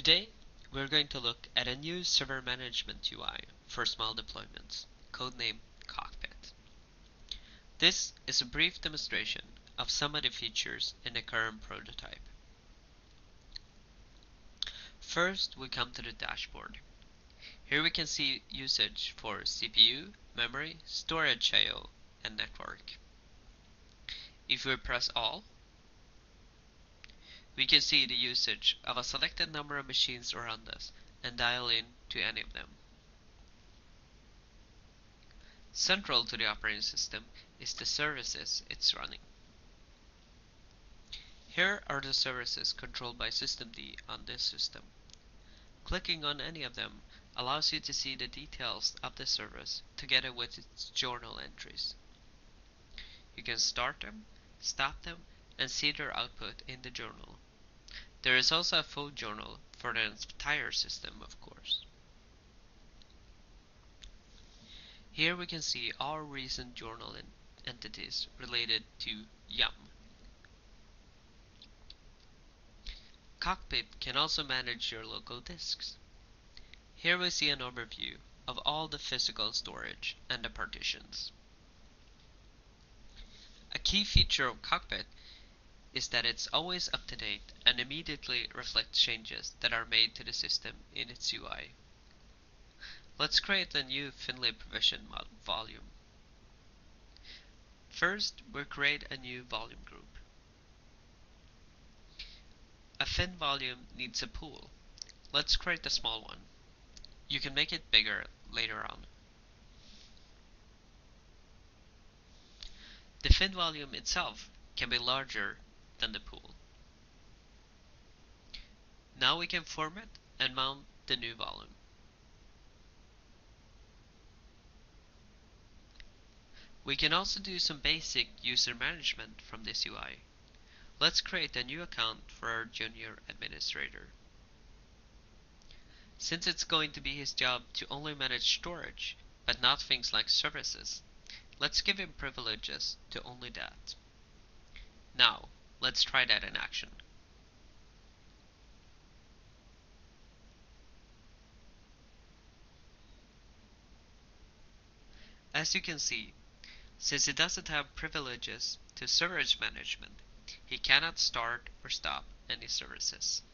Today, we're going to look at a new server management UI for small deployments, codenamed Cockpit. This is a brief demonstration of some of the features in the current prototype. First, we come to the dashboard. Here we can see usage for CPU, memory, storage I/O, and network. If we press All, we can see the usage of a selected number of machines around us and dial in to any of them. Central to the operating system is the services it's running. Here are the services controlled by systemd on this system. Clicking on any of them allows you to see the details of the service together with its journal entries. You can start them, stop them, and see their output in the journal. There is also a full journal for the entire system, of course. Here we can see all recent journal entities related to Yum. Cockpit can also manage your local disks. Here we see an overview of all the physical storage and the partitions. A key feature of Cockpit is that it's always up to date and immediately reflects changes that are made to the system in its UI. Let's create a new thinly provisioned volume. First, we'll create a new volume group. A thin volume needs a pool. Let's create a small one. You can make it bigger later on. The thin volume itself can be larger than the pool. Now we can format and mount the new volume. We can also do some basic user management from this UI. Let's create a new account for our junior administrator. Since it's going to be his job to only manage storage, but not things like services, let's give him privileges to only that. Now, let's try that in action. As you can see, since he doesn't have privileges to service management, he cannot start or stop any services.